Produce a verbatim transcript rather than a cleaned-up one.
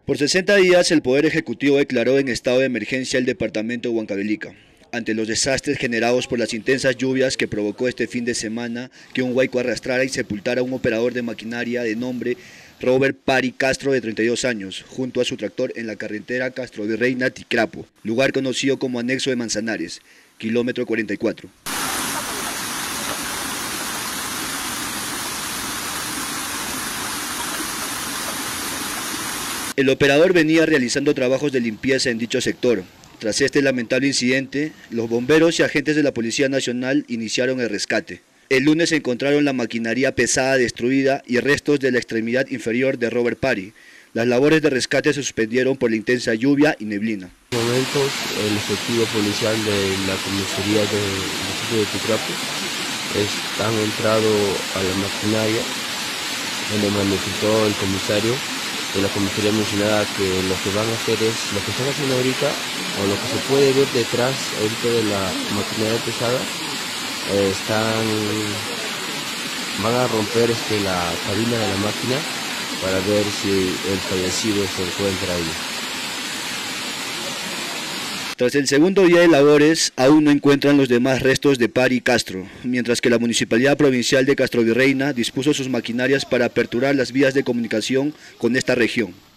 Por sesenta días, el Poder Ejecutivo declaró en estado de emergencia el departamento de Huancavelica, ante los desastres generados por las intensas lluvias que provocó este fin de semana que un huaico arrastrara y sepultara a un operador de maquinaria de nombre Robert Pari Castro, de treinta y dos años, junto a su tractor en la carretera Castro Virreina Ticrapo, lugar conocido como Anexo de Manzanares, kilómetro cuarenta y cuatro. El operador venía realizando trabajos de limpieza en dicho sector. Tras este lamentable incidente, los bomberos y agentes de la Policía Nacional iniciaron el rescate. El lunes encontraron la maquinaria pesada destruida y restos de la extremidad inferior de Robert Pari. Las labores de rescate se suspendieron por la intensa lluvia y neblina. En estos momentos, el efectivo policial de la comisaría del municipio de Ticrapo han entrado a la maquinaria, donde manifestó el comisario de la comisaría mencionada que lo que van a hacer es, lo que están haciendo ahorita, o lo que se puede ver detrás ahorita de la maquinaria pesada, eh, están, van a romper este, la cabina de la máquina para ver si el fallecido se encuentra ahí. Tras el segundo día de labores, aún no encuentran los demás restos de Pari Castro, mientras que la Municipalidad Provincial de Castro Virreina dispuso sus maquinarias para aperturar las vías de comunicación con esta región.